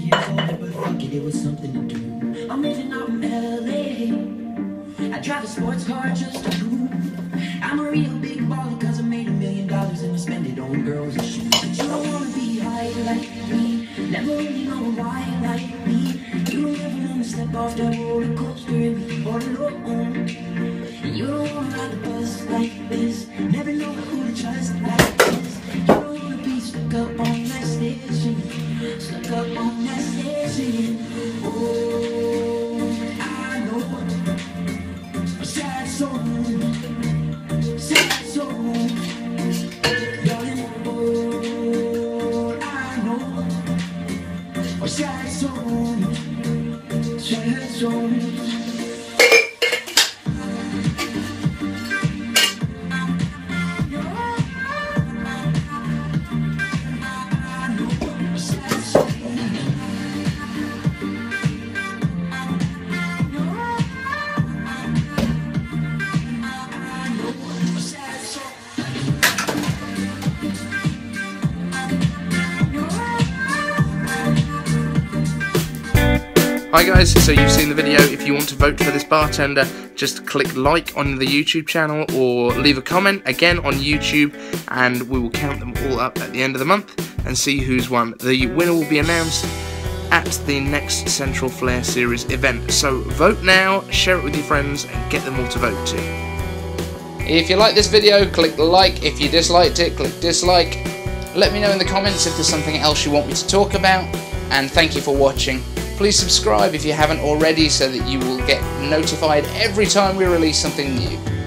years older, but fuck it, it was something to do. I'm moving out in LA. I drive a sports car just to prove I'm a real big baller, cause I made $1 million and I spend it on girls and shoes. But you don't wanna be high like me, never really know why like me. You don't ever wanna step off that roller coaster and be all alone. And you don't wanna ride the bus like this, never know who to trust like this. You don't wanna be stuck up on that station, stuck up on that station. Oh, I know a sad soul, sad soul, darling. Oh, I know a sad soul, sad soul. Hi guys, so you've seen the video. If you want to vote for this bartender, just click like on the YouTube channel or leave a comment again on YouTube, and we will count them all up at the end of the month and see who's won. The winner will be announced at the next Central Flare Series event. So vote now, share it with your friends and get them all to vote too. If you like this video, click like. If you disliked it, click dislike. Let me know in the comments if there's something else you want me to talk about, and thank you for watching. Please subscribe if you haven't already so that you will get notified every time we release something new.